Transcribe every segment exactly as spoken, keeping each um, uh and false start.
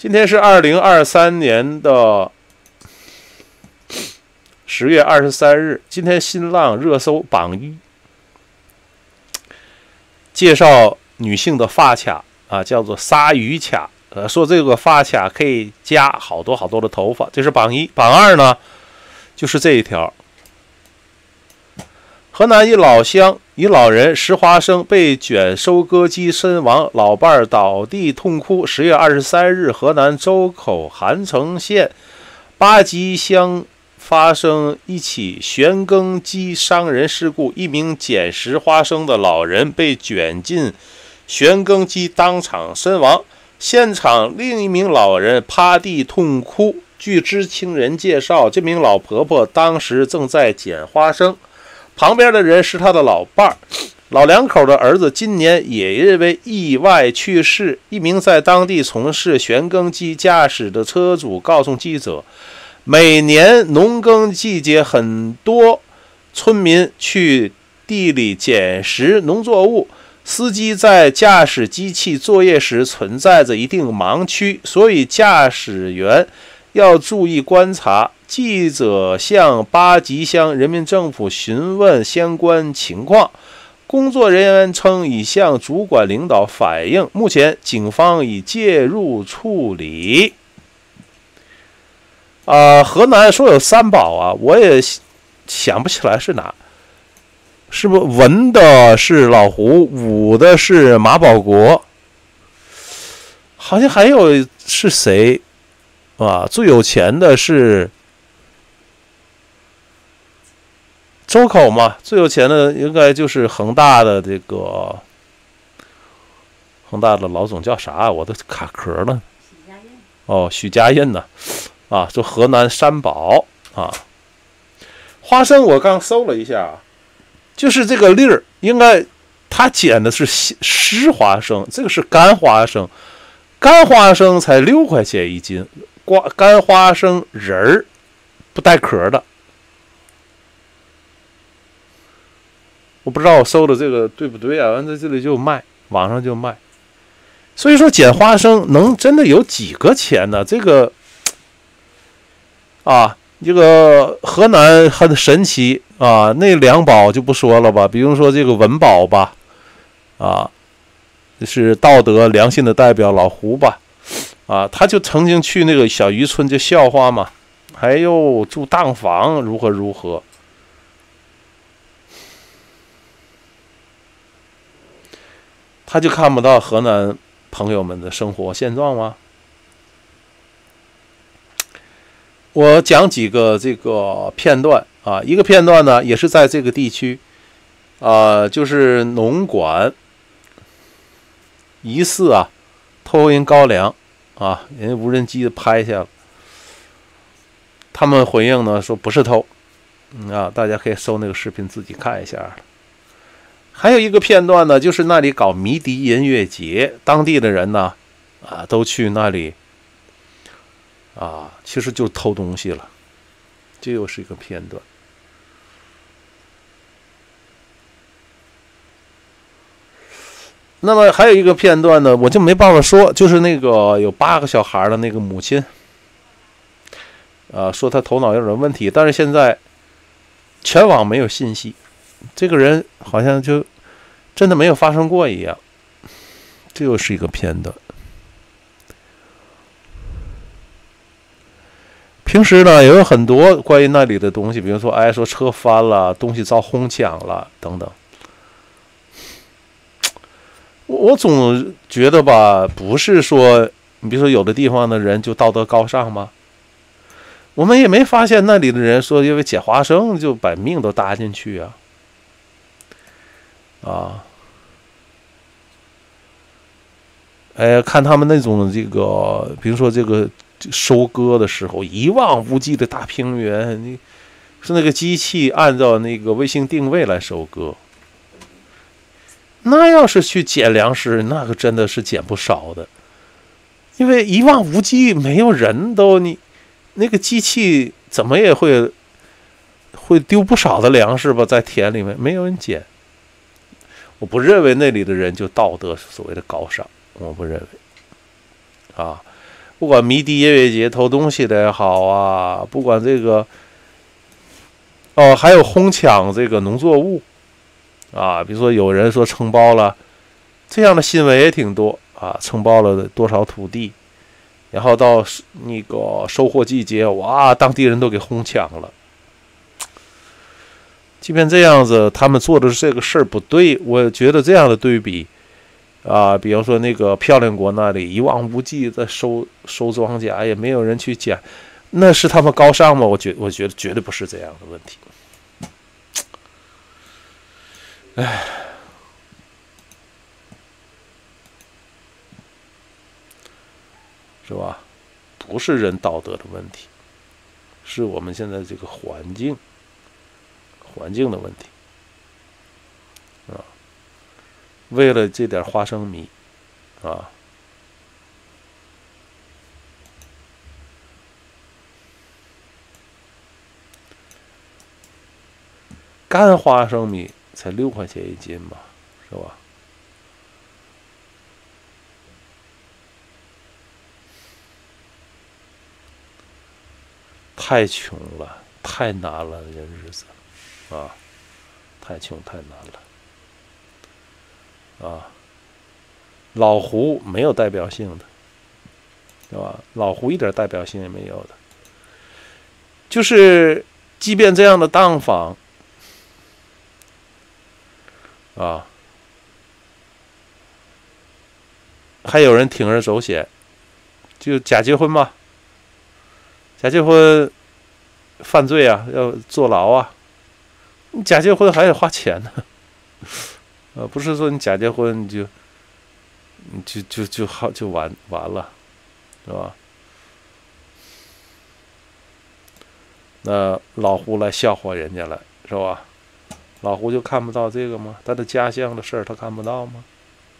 今天是二零二三年的十月二十三日。今天新浪热搜榜一介绍女性的发卡啊，叫做鲨鱼卡。呃，说这个发卡可以加好多好多的头发，这是榜一。榜二呢，就是这一条。河南一老乡一老人食花生被卷收割机身亡，老伴儿倒地痛哭。十月二十三日，河南周口韩城县八集乡发生一起旋耕机伤人事故，一名捡食花生的老人被卷进旋耕机，当场身亡。现场另一名老人趴地痛哭。据知情人介绍，这名老婆婆当时正在捡花生，旁边的人是他的老伴儿。老两口的儿子今年也因为意外去世。一名在当地从事旋耕机驾驶的车主告诉记者，每年农耕季节，很多村民去地里捡拾农作物，司机在驾驶机器作业时存在着一定盲区，所以驾驶员要注意观察。记者向八集乡人民政府询问相关情况，工作人员称已向主管领导反映，目前警方已介入处理。啊、呃，河南说有三宝啊，我也想不起来是哪，是不是文的是老胡，武的是马保国，好像还有是谁啊？最有钱的是周口嘛，最有钱的应该就是恒大的这个恒大的老总叫啥？我都卡壳了。哦，许家印呢？啊，就河南三宝啊。花生我刚搜了一下，就是这个粒儿，应该他捡的是湿花生，这个是干花生，干花生才六块钱一斤，瓜干花生仁儿不带壳的。我不知道我搜的这个对不对啊？完在这里就卖，网上就卖。所以说捡花生能真的有几个钱呢？这个啊，这个河南很神奇啊。那两宝就不说了吧，比如说这个文宝吧，啊，是道德良心的代表老胡吧，啊，他就曾经去那个小渔村就笑话嘛，还有住当房如何如何。他就看不到河南朋友们的生活现状吗？我讲几个这个片段啊，一个片段呢也是在这个地区，啊，就是农管疑似啊偷人高粱啊，人家无人机拍下了，他们回应呢说不是偷，嗯啊，大家可以搜那个视频自己看一下。还有一个片段呢，就是那里搞迷笛音乐节，当地的人呢，啊，都去那里，啊，其实就偷东西了。这又是一个片段。那么还有一个片段呢，我就没办法说，就是那个有八个小孩的那个母亲，啊，说他头脑有点问题，但是现在全网没有信息。这个人好像就真的没有发生过一样，这又是一个片段。平时呢，也有很多关于那里的东西，比如说，哎，说车翻了，东西遭哄抢了，等等。我我总觉得吧，不是说，你比如说有的地方的人就道德高尚吗？我们也没发现那里的人说因为捡花生就把命都搭进去啊。啊，哎，看他们那种这个，比如说这个收割的时候，一望无际的大平原，你是那个机器按照那个卫星定位来收割。那要是去捡粮食，那个真的是捡不少的，因为一望无际，没有人都你那个机器怎么也会会丢不少的粮食吧，在田里面没有人捡。我不认为那里的人就道德所谓的高尚，我不认为。啊， 不管迷笛音乐节偷东西的也好啊，不管这个哦，还有哄抢这个农作物啊，比如说有人说承包了，这样的新闻也挺多啊，承包了多少土地，然后到那个收获季节，哇，当地人都给哄抢了。即便这样子，他们做的这个事儿不对，我觉得这样的对比啊，比方说那个漂亮国那里一望无际的收收庄稼，也没有人去捡，那是他们高尚吗？我觉我觉得绝对不是这样的问题。唉，是吧？不是人道德的问题，是我们现在这个环境。环境的问题啊，为了这点花生米啊，干花生米才六块钱一斤吧，是吧？太穷了，太难了，这日子。啊，太穷太难了啊！老胡没有代表性的，对吧？老胡一点代表性也没有的。就是即便这样的当访啊，还有人铤而走险，就假结婚嘛，假结婚犯罪啊，要坐牢啊。你假结婚还得花钱呢，呃，不是说你假结婚你就，你就就就好就完完了，是吧？那老胡来笑话人家了，是吧？老胡就看不到这个吗？他的家乡的事儿他看不到吗？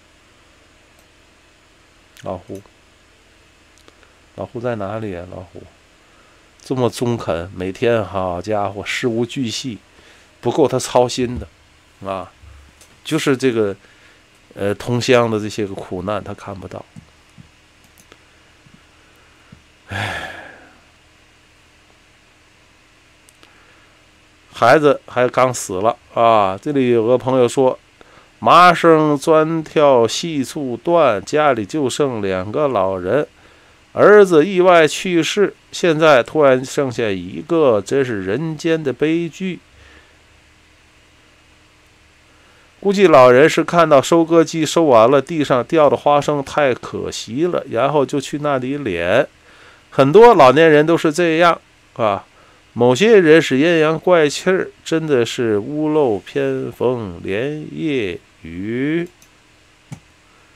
老胡，老胡在哪里啊？老胡这么中肯，每天好家伙事无巨细。不够他操心的，啊，就是这个，呃，同乡的这些个苦难他看不到。唉，孩子还刚死了啊！这里有个朋友说，麻绳专挑细处断，家里就剩两个老人，儿子意外去世，现在突然剩下一个，真是人间的悲剧。估计老人是看到收割机收完了，地上掉的花生太可惜了，然后就去那里捡。很多老年人都是这样啊。某些人是阴阳怪气儿，真的是屋漏偏逢连夜雨，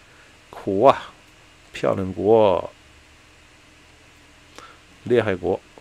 苦啊！漂亮国，厉害国。